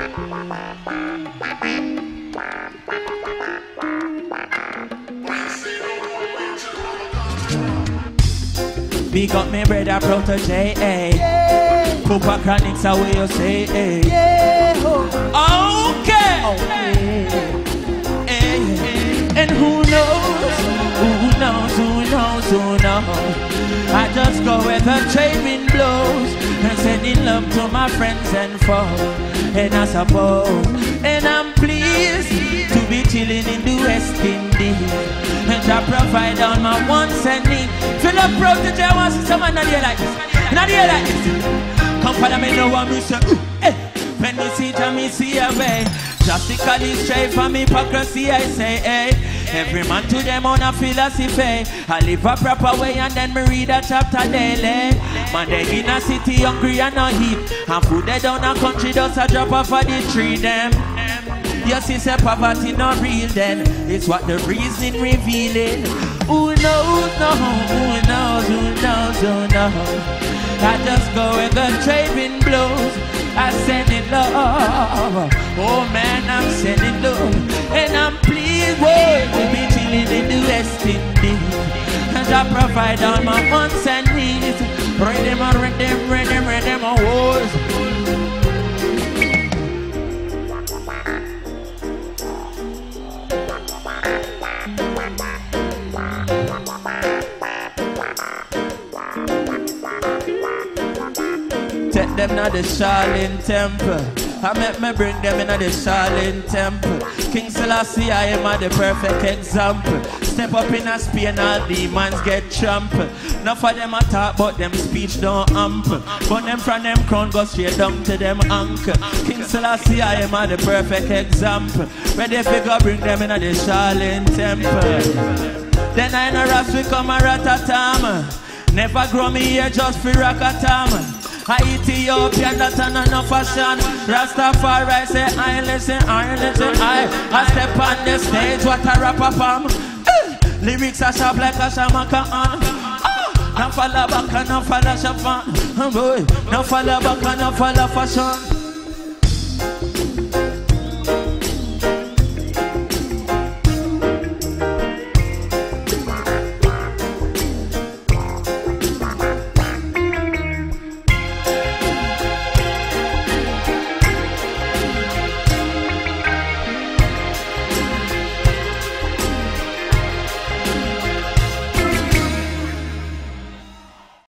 Big up me brother protege, eh. Poopa Chronics are where you say, eh. Okay. And who knows, who knows, who knows, who knows. I just go where the trade wind blows and sending love to my friends and foes. And I suppose, and I'm pleased to be chilling in the West Indies. And I provide all my wants and needs. Fill up protege, I want to see someone not here like this. Not here like this. Come follow me, know what me say. When me see Jah, me see a way. Drastically straight from hypocrisy, I say, hey. Every man to them on a philosophy. I live a proper way and then me read a chapter daily. Man, they in a city hungry and no heat. And food they down a country does a drop off of the tree them. You see, say poverty not real then. It's what the reason revealing. Who knows, no, who knows, who knows, who knows. I just go where the trade wind blows. I send it love. Oh man, I'm sending love. And I'm pleased, boy, to be chilling in the West Indies. And I provide all my wants and needs. Read them, wars. Take them to the Shaolin Temple. I make me bring them in the Shaolin Temple. King Selassie, I am the perfect example. Step up in a Spain, all demons get trampled. Enough of them attack, but them speech don't ample. But them from them crown go straight down to them ankle. King Selassie, I am the perfect example. Ready if go bring them in the Shaolin Temple. Then I know Ras we come a ratatam. Never grow me here just for rakatam. I Ethiopian, that's not enough fashion. Rastafari say I listen, I step on the stage, what a rapper from. Lyrics are sharp like a shamaka on. No follow back and no follow shapan. No follow back and no follow fashion.